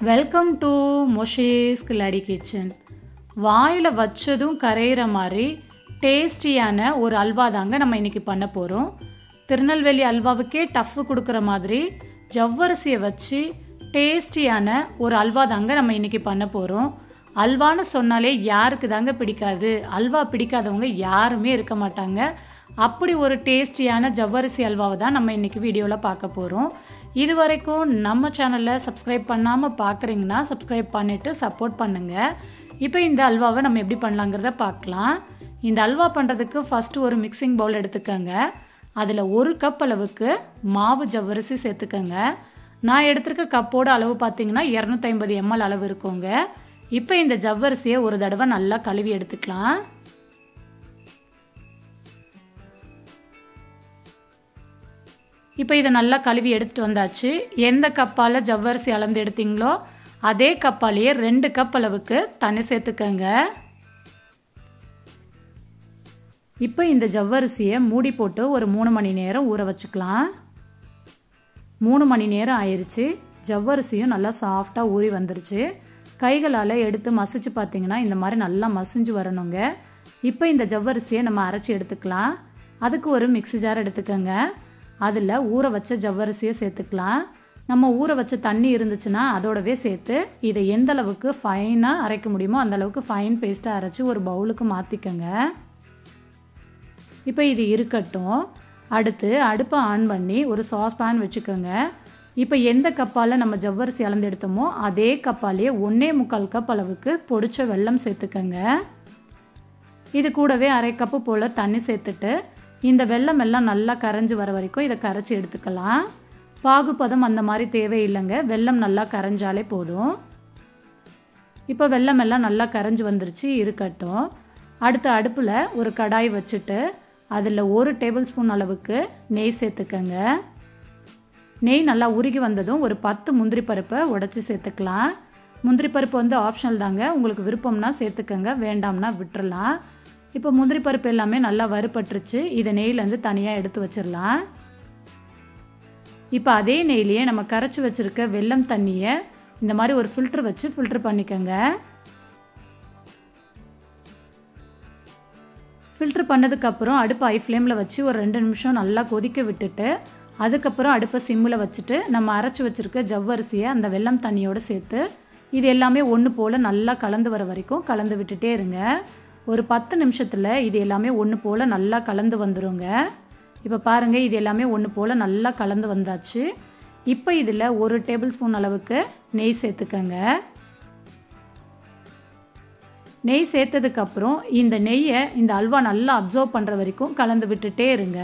Welcome to மொஷேஸ் கில்லாடி kitchen. வாயில் வச்சதும் கரையிற மாதிரி டேஸ்டியான ஒரு அல்வா தாங்க நம்ம இன்னைக்கு பண்ண போகிறோம். திருநெல்வேலி அல்வாவுக்கே டஃப்பு கொடுக்குற மாதிரி ஜவ்வரிசியை வச்சு டேஸ்டியான ஒரு அல்வா தாங்க நம்ம இன்னைக்கு பண்ண போகிறோம். அல்வான்னு சொன்னாலே யாருக்கு தாங்க பிடிக்காது? அல்வா பிடிக்காதவங்க யாருமே இருக்க மாட்டாங்க. அப்படி ஒரு டேஸ்டியான ஜவ்வரிசி அல்வாவை தான் நம்ம இன்னைக்கு வீடியோவில் பார்க்க போகிறோம். இது வரைக்கும் நம்ம சேனலில் சப்ஸ்கிரைப் பண்ணாமல் பார்க்குறீங்கன்னா சப்ஸ்கிரைப் பண்ணிவிட்டு சப்போர்ட் பண்ணுங்கள். இப்போ இந்த அல்வாவை நம்ம எப்படி பண்ணலாங்கிறத பார்க்கலாம். இந்த அல்வா பண்ணுறதுக்கு ஃபஸ்ட்டு ஒரு மிக்சிங் பவுல் எடுத்துக்கோங்க. அதில் 1 கப் அளவுக்கு மாவு ஜவ்வரிசி சேர்த்துக்கோங்க. நான் எடுத்துருக்க கப்போட அளவு பார்த்தீங்கன்னா 250 ml அளவு இருக்குங்க. இப்போ இந்த ஜவ்வரிசியை ஒரு தடவை நல்லா கழுவி எடுத்துக்கலாம். இப்போ இதை நல்லா கழுவி எடுத்துகிட்டு வந்தாச்சு. எந்த கப்பால் ஜவ்வரிசி அளந்து எடுத்தீங்களோ அதே கப்பாலேயே 2 கப் அளவுக்கு தண்ணி சேர்த்துக்கங்க. இப்போ இந்த ஜவ்வரிசியை மூடி போட்டு ஒரு 3 மணி நேரம் ஊற வச்சுக்கலாம். 3 மணி நேரம் ஆயிடுச்சு. ஜவ்வரிசியும் நல்லா சாஃப்டாக ஊறி வந்துருச்சு. கைகளால் எடுத்து மசிச்சு பார்த்தீங்கன்னா இந்த மாதிரி நல்லா மசிஞ்சு வரணுங்க. இப்போ இந்த ஜவ்வரிசியை நம்ம அரைச்சி எடுத்துக்கலாம். அதுக்கு ஒரு மிக்ஸி ஜார் எடுத்துக்கோங்க. அதில் ஊற வச்ச ஜவ்வரிசியை சேர்த்துக்கலாம். நம்ம ஊற வச்ச தண்ணி இருந்துச்சுன்னா அதோடவே சேர்த்து இதை எந்த அளவுக்கு ஃபைனாக அரைக்க முடியுமோ அந்த அளவுக்கு ஃபைன் பேஸ்ட்டாக அரைச்சி ஒரு பவுலுக்கு மாற்றிக்கோங்க. இப்போ இது இருக்கட்டும். அடுத்து அடுப்பை ஆன் பண்ணி ஒரு சாஸ் பேன் வச்சுக்கோங்க. இப்போ எந்த கப்பால் நம்ம ஜவ்வரிசி அளந்து எடுத்தோமோ அதே கப்பாலேயே 1.25 கப் அளவுக்கு பொடிச்ச வெல்லம் சேர்த்துக்கோங்க. இது கூடவே 1/2 கப்பு போல் தண்ணி சேர்த்துட்டு இந்த வெல்லம் எல்லாம் நல்லா கரைஞ்சி வர வரைக்கும் இதை கரைச்சி எடுத்துக்கலாம். பாகுபதம் அந்த மாதிரி தேவையில்லைங்க. வெல்லம் நல்லா கரைஞ்சாலே போதும். இப்போ வெல்லம் எல்லாம் நல்லா கரைஞ்சி வந்துருச்சு, இருக்கட்டும். அடுத்த அடுப்பில் ஒரு கடாய் வச்சுட்டு அதில் 1 டேபிள் ஸ்பூன் அளவுக்கு நெய் சேர்த்துக்கங்க. நெய் நல்லா உருகி வந்ததும் ஒரு 10 முந்திரி பருப்பை உடச்சி சேர்த்துக்கலாம். முந்திரி பருப்பு வந்து ஆப்ஷனல் தாங்க. உங்களுக்கு விருப்பம்னா சேர்த்துக்கங்க, வேண்டாம்னா விட்டுறலாம். இப்போ முந்திரி பருப்பு எல்லாமே நல்லா வறுபட்டுருச்சு. இதை நெய்லேருந்து தனியாக எடுத்து வச்சிடலாம். இப்போ அதே நெய்லேயே நம்ம கரைச்சி வச்சுருக்க வெல்லம் தண்ணியை இந்த மாதிரி ஒரு ஃபில்ட்ரு வச்சு ஃபில்ட்ரு பண்ணிக்கோங்க. ஃபில்ட்ரு பண்ணதுக்கப்புறம் அடுப்பு ஹை ஃப்ளேமில் வச்சு ஒரு 2 நிமிஷம் நல்லா கொதிக்க விட்டுட்டு அதுக்கப்புறம் அடுப்பை சிம்மில் வச்சுட்டு நம்ம அரைச்சி வச்சுருக்க ஜவ்வரிசியை அந்த வெல்லம் தண்ணியோடு சேர்த்து இது எல்லாமே ஒன்று போல் நல்லா கலந்து வர வரைக்கும் கலந்து விட்டுட்டே இருங்க. ஒரு 10 நிமிஷத்தில் இது எல்லாமே ஒன்று போல் நல்லா கலந்து வந்துடுங்க. இப்போ பாருங்கள், இது எல்லாமே ஒன்று போல் நல்லா கலந்து வந்தாச்சு. இப்போ இதில் 1 டேபிள் ஸ்பூன் அளவுக்கு நெய் சேர்த்துக்கங்க. நெய் சேர்த்ததுக்கப்புறம் இந்த நெய்யை இந்த அல்வா நல்லா அப்சர்வ் பண்ணுற வரைக்கும் கலந்து விட்டுட்டே இருங்க.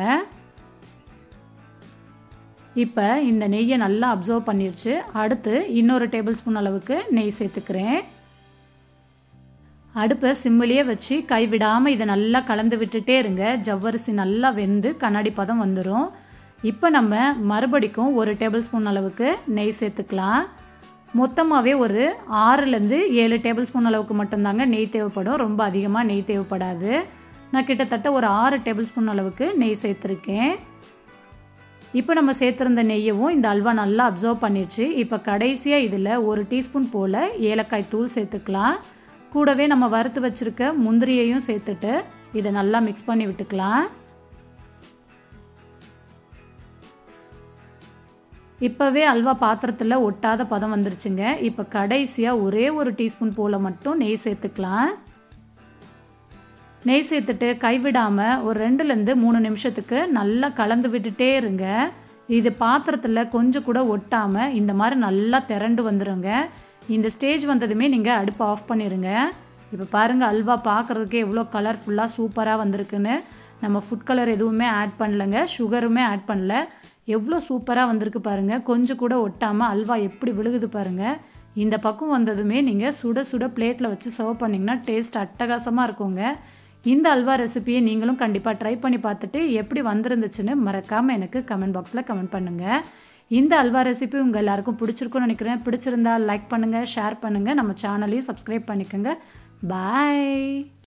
இப்போ இந்த நெய்யை நல்லா அப்சர்வ் பண்ணிடுச்சு. அடுத்து இன்னொரு டேபிள் ஸ்பூன் அளவுக்கு நெய் சேர்த்துக்கிறேன். அடுப்பை சிம்மிலேயே வச்சு கைவிடாமல் இதை நல்லா கலந்து விட்டுட்டே இருங்க. ஜவ்வரிசி நல்லா வெந்து கண்ணாடி பதம் வந்துடும். இப்போ நம்ம மறுபடிக்கும் 1 டேபிள் ஸ்பூன் அளவுக்கு நெய் சேர்த்துக்கலாம். மொத்தமாகவே ஒரு 6லேருந்து 7 டேபிள் ஸ்பூன் அளவுக்கு மட்டும்தாங்க நெய் தேவைப்படும். ரொம்ப அதிகமாக நெய் தேவைப்படாது. நான் கிட்டத்தட்ட ஒரு 6 டேபிள் ஸ்பூன் அளவுக்கு நெய் சேர்த்துருக்கேன். இப்போ நம்ம சேர்த்துருந்த நெய்யவும் இந்த அல்வா நல்லா அப்சர்வ் பண்ணிடுச்சு. இப்போ கடைசியாக இதில் 1 டீஸ்பூன் போல் ஏலக்காய் தூள் சேர்த்துக்கலாம். கூடவே நம்ம வறுத்து வச்சுருக்க முந்திரியையும் சேர்த்துட்டு இதை நல்லா மிக்ஸ் பண்ணி விட்டுக்கலாம். இப்போவே அல்வா பாத்திரத்தில் ஒட்டாத பதம் வந்துருச்சுங்க. இப்போ கடைசியாக ஒரே 1 டீஸ்பூன் போல் மட்டும் நெய் சேர்த்துக்கலாம். நெய் சேர்த்துட்டு கைவிடாமல் ஒரு 2லேருந்து 3 நிமிஷத்துக்கு நல்லா கலந்து விட்டுட்டே இருங்க. இது பாத்திரத்தில் கொஞ்சம் கூட ஒட்டாமல் இந்த மாதிரி நல்லா திரண்டு வந்துடுங்க. இந்த ஸ்டேஜ் வந்ததுமே நீங்கள் அடுப்பை ஆஃப் பண்ணிடுங்க. இப்போ பாருங்கள், அல்வா பார்க்குறதுக்கே எவ்வளோ கலர்ஃபுல்லாக சூப்பராக வந்திருக்குன்னு. நம்ம ஃபுட் கலர் எதுவுமே ஆட் பண்ணலைங்க, சுகருமே ஆட் பண்ணல. எவ்வளோ சூப்பராக வந்திருக்கு பாருங்கள். கொஞ்சம் கூட ஒட்டாமல் அல்வா எப்படி விழுகுது பாருங்கள். இந்த பக்கம் வந்ததுமே நீங்கள் சுட சுட பிளேட்டில் வச்சு சர்வ் பண்ணிங்கன்னா டேஸ்ட் அட்டகாசமாக இருக்குங்க. இந்த அல்வா ரெசிபியை நீங்களும் கண்டிப்பாக ட்ரை பண்ணி பார்த்துட்டு எப்படி வந்திருந்துச்சுன்னு மறக்காமல் எனக்கு கமெண்ட் பாக்ஸில் கமெண்ட் பண்ணுங்கள். இந்த அல்வா ரெசிபி உங்கள் எல்லாருக்கும் பிடிச்சிருக்குன்னு நினைக்கிறேன். பிடிச்சிருந்தா லைக் பண்ணுங்கள், ஷேர் பண்ணுங்கள், நம்ம சேனலையும் சப்ஸ்கிரைப் பண்ணிக்கோங்க. பாய்.